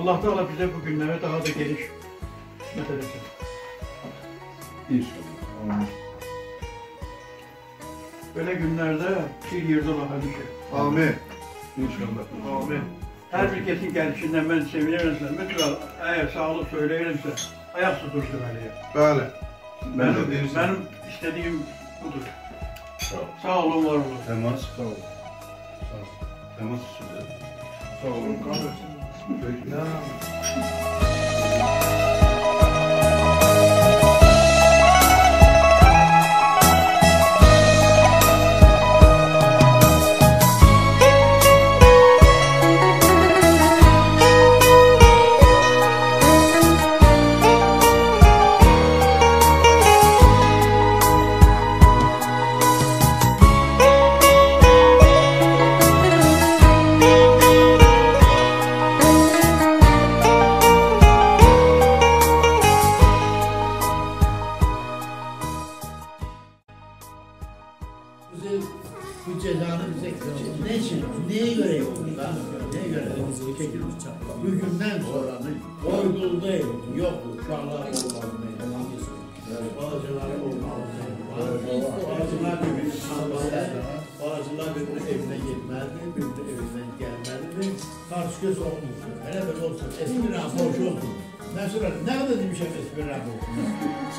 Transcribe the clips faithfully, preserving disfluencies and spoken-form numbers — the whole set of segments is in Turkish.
Allah Teala bize bu günlere daha da geniş kısmet etsin. İnşallah. Böyle günlerde bir yerde olan hemşe. Amin. İnşallah. Amin. Her bir kesin gelişinden ben sevinirim. Mesela eğer sağlık söyleyirimse ayak tutur demeliye. Böyle. Benim, benim istediğim budur. Sağ ol. Sağ olun, var olun. Temas. Sağ ol. Sağ ol. Temas size. Sağ olun kardeşim. Peki. Bu cezanı bize ne için, neye göre yapıldı? Neye göre yapıldı? Bugünden sonra koyduğunda yok, uşaklar olmalı. Bazıları olmalı. Bazılar birbirini tanımalı. Bazılar birbirinin evine gitmezdi, birbirinin evinden gelmezdi. Karşı göz olmuştu. Hele böyle olsun, eski rahmi hoş olsun. Mesela ne kadar demişim eski rahmi olsun.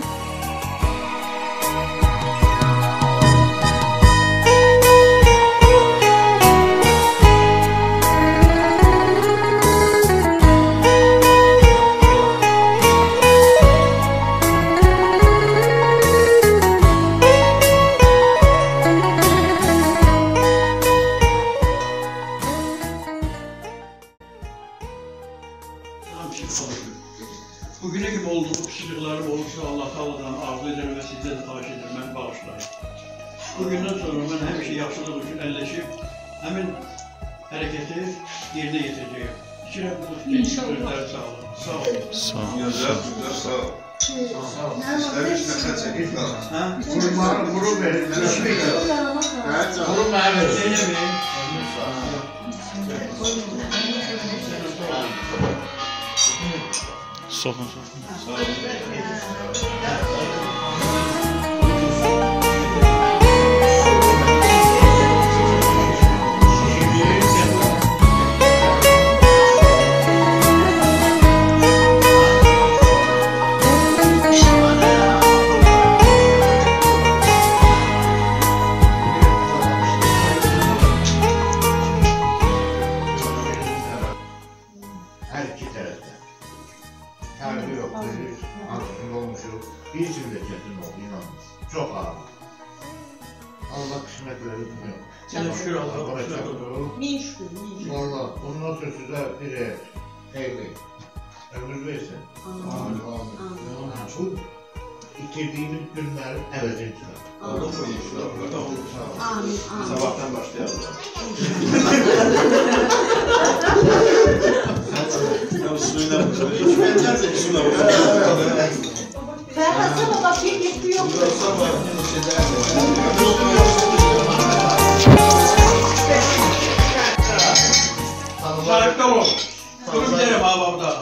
Bugüne gibi olduğum kişiliklerim olursa Allah Teala'dan arzu ederim ve sizden de tavsiye ederim, ben bağışlayayım. Bugünden sonra ben hem şey yaxşılıq üçün əlləşib, həmin hərəkəti yerinə getireceğim. İçine bu sözləri sağ olun. Sağ olun. Sağ olun. Gözler, gözler sağ ol. Sağ ol. İstemiş ne kadar çekil kalır. Ha? Vurma, vurur verin. Vurun bana verin. Zeynep Bey. Sokun sokun. Sağ olun. Her iki tarafta. Terbi yok, verir, ansızın olmuşu, bir cümlecetin oldu, inanmış. Çok ağır. Allah kısmet verir, bilmiyorum. Sana şükür Allah'a kısmet oldu. Min şükür, min şükür. Valla, bundan sonra size bir ev, evli, ömür versin. Amin. Amin. Bu itirdiğimiz günlerin evezini çıkar. Olur mu inşallah? Amin, amin. Sabahtan başlayalım. Ya suyla mı? İçmenler de suyla mı? Ferhat sana bak keklik yok. Sarıkta ol. Durum derim babamda.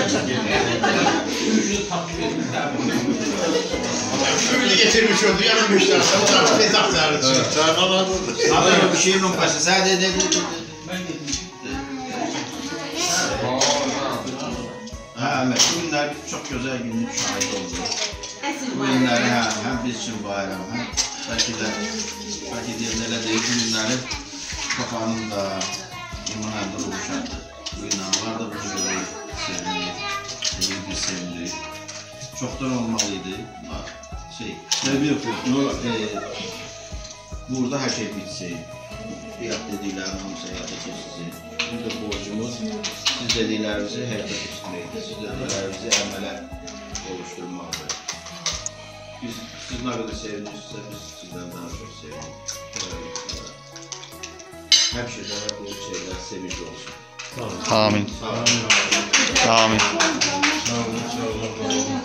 Şunu getirmiş oldu, yanılmışlar. Sonra fezak zârı. Çağırmalar oldu. Abi bir şeyin olmasa sadece dedi. Ha, evet. Bu günler çok güzel günlük şahit oldu. Bu günler ha, hem biz için bayram, hem belki de belki diğerlerle değil bu günleri kafanın da imanında oluşardı. Bu inanlar da bunu göre sevindi, iyi bir sevindi. Çoktan olmalıydı. Şey, Ne yapıyorsun? Ne var? e, burada her şey bitsin. Fiyat dediler, hamısı hayata geçsin. Bizim de borcumuz siz dediklerimizi hayata geçirmektir. Siz dediklerimizi əmələ oluşturmalıdır. Biz, siz ne kadar sevinirsiniz, biz sizden daha çok sevinirik. Həmişə də bu şeyler sevinç olsun. Amin. Sağ olun. Amin. Sağ olun, sağ olun.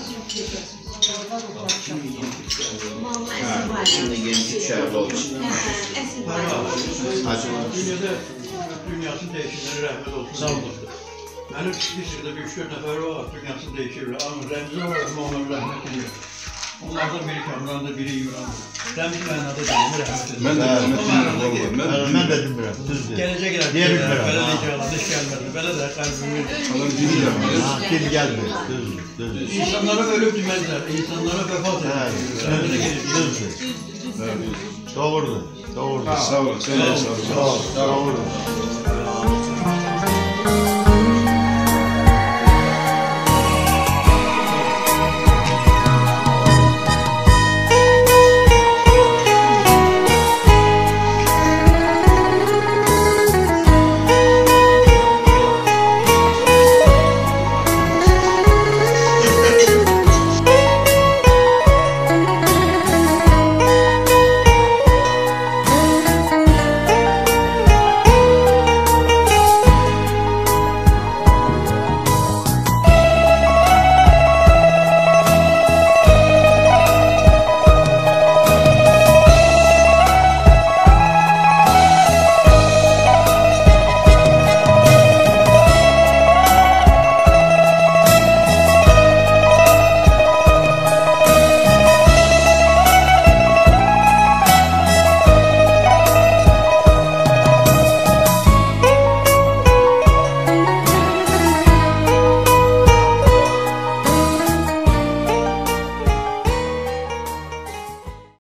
Ha, şimdi yeni şəhərdə olsun. Hacı olsun. Dünyada dünyasının değişimleri rahmet olsun. Sağ olun. Mənim bir sırada bir üç dörd nəfər var, dünyası dəyişirlər. Amma Rəmzi var, Muhammed rəhmət edir. Onlardan biri Kamran'da, biri İmran'da. Rəmzi mənada deyil, rəhmət edir. Mən də O rəhmət mənada edirəm. deyil. Mən Mən də bilmirəm, düzdür. Gələcək elə Deyə belə bilmirəm. belə deyəcəklər, heç gəlmədi. Belə də qəlbimi. adam dili gəlmir. Ha, dil gəlmir, düzdür, düzdür. İnsanlara ölüb deməzlər, insanlara vəfat Bəli, edir. Rəmzi gedir. düzdür. Doğrudur, doğrudur. Sağ olun, sen de sağ olun. Sağ ol, doğrudur.